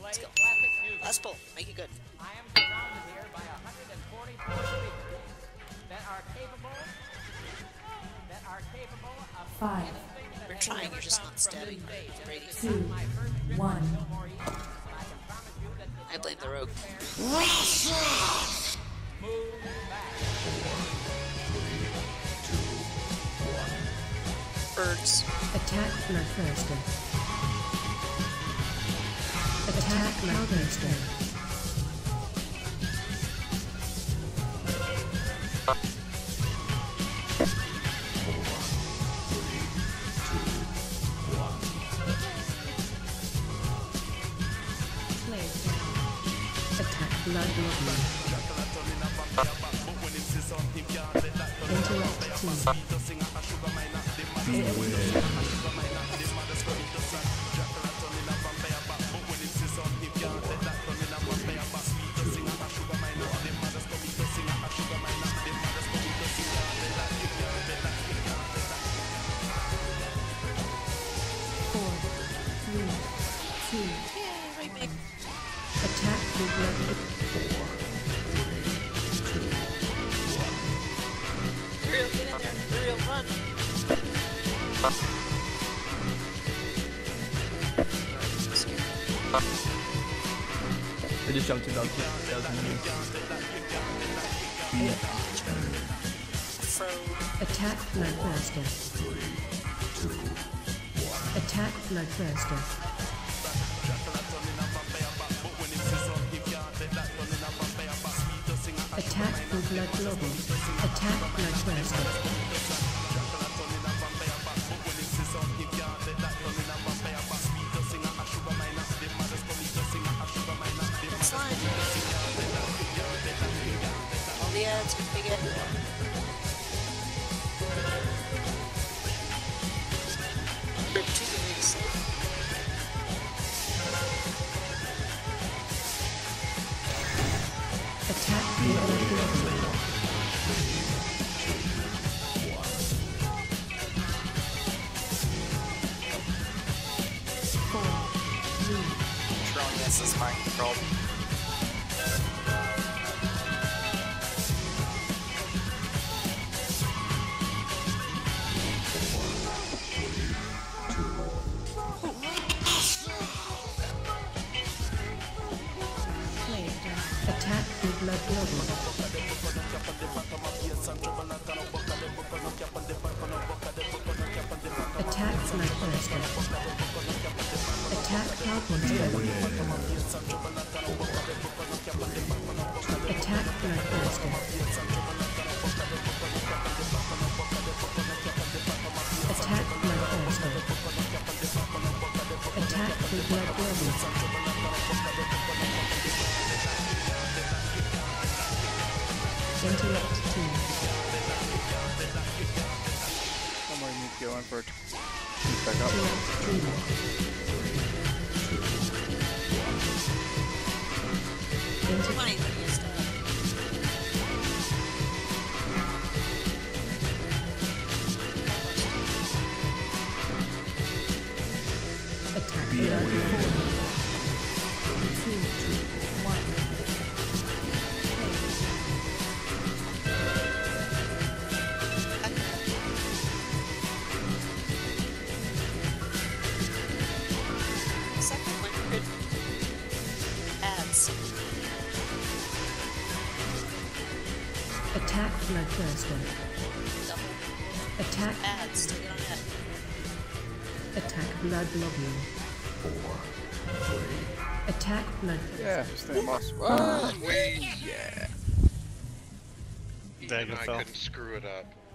Let's go. Last pull. Make it good. I am surrounded here by 144 speakers that are capable of 5, We're trying, you're just not stabbing. Brady. 2, 1. I blame the rogue. Birds. Attack Bloodthirster. Attack Bloodthirster. Attack Bloodthirster. Interrupt team. Attack the blood. Uriel, get in there. Uriel, run. I just jumped to dog. That was me. Attack Bloodthirster. Attack Bloodthirster. Attack for Blood Global. Attack Bloodthirster. Slime. All the ads, big ad. Group 2 is Attack for Blood Global. Tron, this is mind control. Attack for Blood Global. Attack Bloodthirster. Attack Falcon Global. Attack Bloodthirster. Attack Bloodthirster. Attack for Blood Global. Interrupt team. Somebody needs to go in for a back up. Interrupt team. money that you used to have. Attack Blood Global. 2, 1. Second 100 ads. Attack Bloodthirster. Double Attack. ads. Take it on that. Attack Blood Globule. Attack Blood. Yeah, stay boss. Yeah. Even I couldn't screw it up.